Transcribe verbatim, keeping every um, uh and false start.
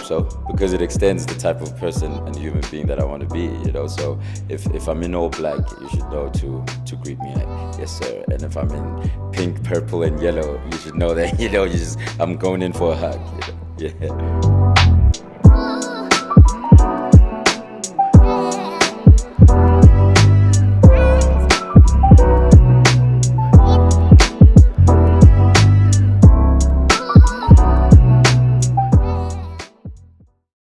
so, because it extends the type of person and human being that I want to be, you know. So if, if I'm in all black, you should know to to greet me like, yes sir. And if I'm in pink, purple, and yellow, you should know that, you know, you just, I'm going in for a hug, you know? Yeah.